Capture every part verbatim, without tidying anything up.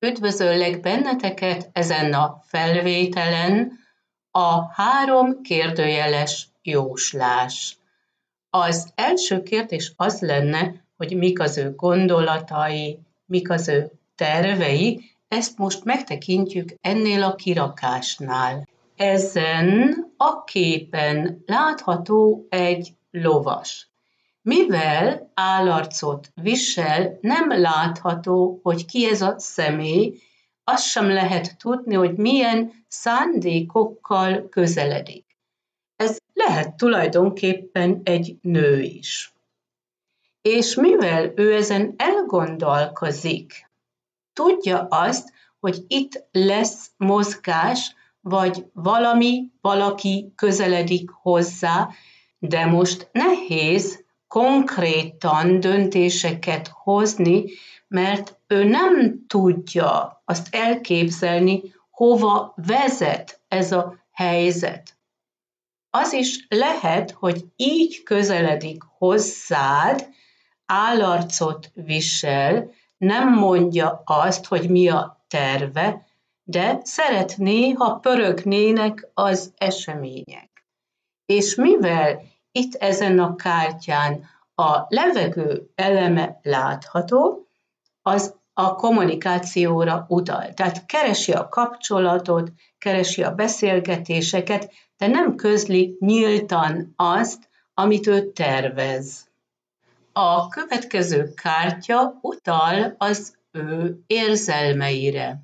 Üdvözöllek benneteket ezen a felvételen, a három kérdőjeles jóslás. Az első kérdés az lenne, hogy mik az ő gondolatai, mik az ő tervei, ezt most megtekintjük ennél a kirakásnál. Ezen a képen látható egy lovas. Mivel állarcot visel, nem látható, hogy ki ez a személy, azt sem lehet tudni, hogy milyen szándékokkal közeledik. Ez lehet tulajdonképpen egy nő is. És mivel ő ezen elgondolkozik, tudja azt, hogy itt lesz mozgás, vagy valami, valaki közeledik hozzá, de most nehéz konkrétan döntéseket hozni, mert ő nem tudja azt elképzelni, hova vezet ez a helyzet. Az is lehet, hogy így közeledik hozzád, állarcot visel, nem mondja azt, hogy mi a terve, de szeretné, ha pörögnének az események. És mivel itt ezen a kártyán a levegő eleme látható, az a kommunikációra utal. Tehát keresi a kapcsolatot, keresi a beszélgetéseket, de nem közli nyíltan azt, amit ő tervez. A következő kártya utal az ő érzelmeire.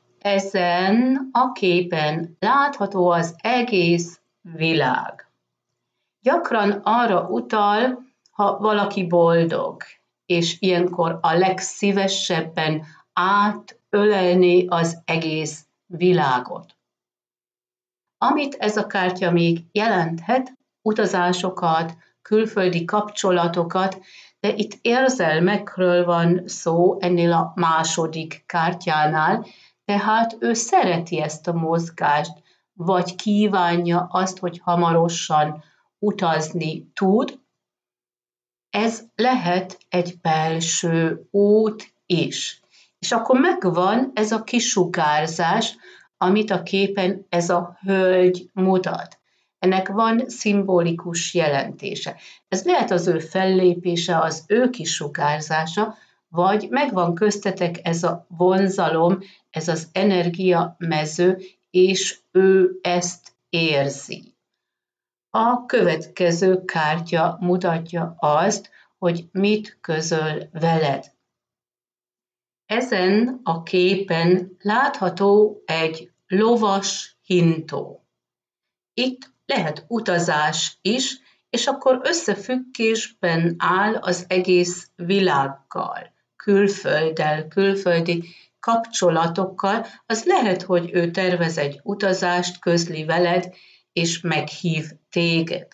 Ezen a képen látható az egész világ. Gyakran arra utal, ha valaki boldog, és ilyenkor a legszívesebben átölelné az egész világot. Amit ez a kártya még jelenthet, utazásokat, külföldi kapcsolatokat, de itt érzelmekről van szó ennél a második kártyánál, tehát ő szereti ezt a mozgást, vagy kívánja azt, hogy hamarosan utazni tud. Ez lehet egy belső út is. És akkor megvan ez a kisugárzás, amit a képen ez a hölgy mutat. Ennek van szimbolikus jelentése. Ez lehet az ő fellépése, az ő kisugárzása, vagy megvan köztetek ez a vonzalom, ez az energiamező, és ő ezt érzi. A következő kártya mutatja azt, hogy mit közöl veled. Ezen a képen látható egy lovas hintó. Itt lehet utazás is, és akkor összefüggésben áll az egész világgal, külfölddel, külföldi kapcsolatokkal. Az lehet, hogy ő tervez egy utazást, közli veled, és meghív téged.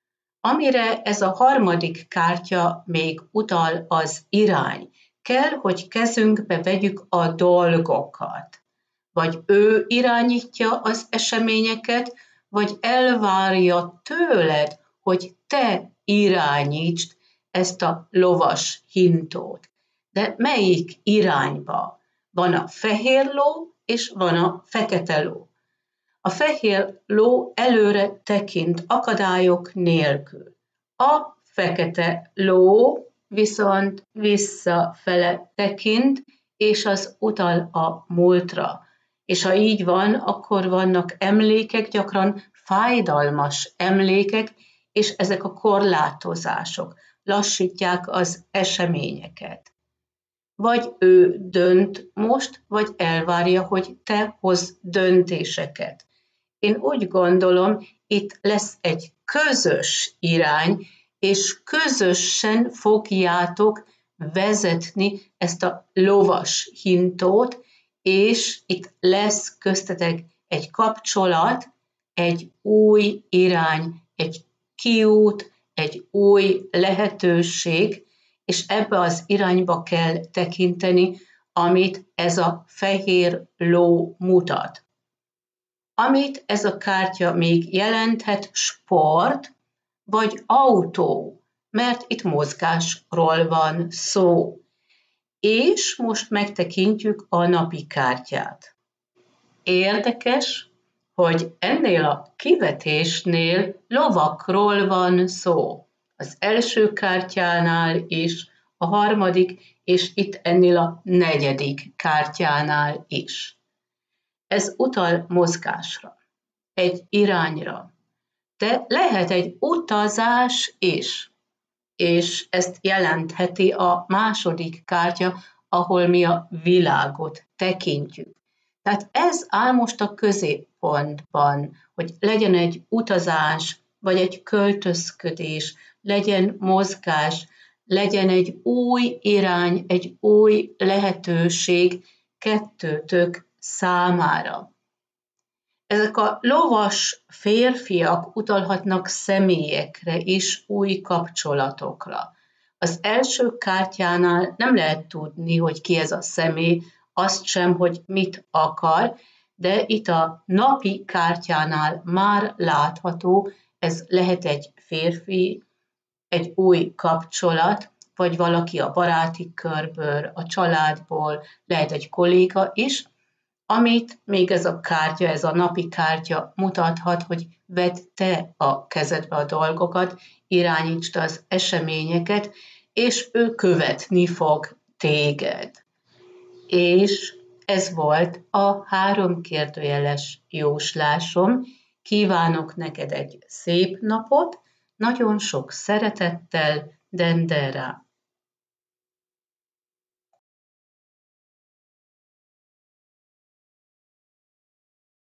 Amire ez a harmadik kártya még utal, az irány. Kell, hogy kezünkbe vegyük a dolgokat. Vagy ő irányítja az eseményeket, vagy elvárja tőled, hogy te irányítsd ezt a lovas hintót. De melyik irányba? Van a fehér ló, és van a fekete ló. A fehér ló előre tekint akadályok nélkül. A fekete ló viszont visszafele tekint, és az utal a múltra. És ha így van, akkor vannak emlékek, gyakran fájdalmas emlékek, és ezek a korlátozások lassítják az eseményeket. Vagy ő dönt most, vagy elvárja, hogy te hozz döntéseket. Én úgy gondolom, itt lesz egy közös irány, és közösen fogjátok vezetni ezt a lovas hintót, és itt lesz köztetek egy kapcsolat, egy új irány, egy kiút, egy új lehetőség, és ebbe az irányba kell tekinteni, amit ez a fehér ló mutat. Amit ez a kártya még jelenthet, sport vagy autó, mert itt mozgásról van szó. És most megtekintjük a napi kártyát. Érdekes, hogy ennél a kivetésnél lovakról van szó. Az első kártyánál is, a harmadik, és itt ennél a negyedik kártyánál is. Ez utal mozgásra, egy irányra, de lehet egy utazás is, és ezt jelentheti a második kártya, ahol mi a világot tekintjük. Tehát ez áll most a középpontban, hogy legyen egy utazás, vagy egy költözködés, legyen mozgás, legyen egy új irány, egy új lehetőség kettőtök számára. Ezek a lovas férfiak utalhatnak személyekre is, új kapcsolatokra. Az első kártyánál nem lehet tudni, hogy ki ez a személy, azt sem, hogy mit akar, de itt a napi kártyánál már látható, ez lehet egy férfi, egy új kapcsolat, vagy valaki a baráti körből, a családból, lehet egy kolléga is, amit még ez a kártya, ez a napi kártya mutathat, hogy vedd te a kezedbe a dolgokat, irányítsd az eseményeket, és ő követni fog téged. És ez volt a három kérdőjeles jóslásom. Kívánok neked egy szép napot, nagyon sok szeretettel, Dendera.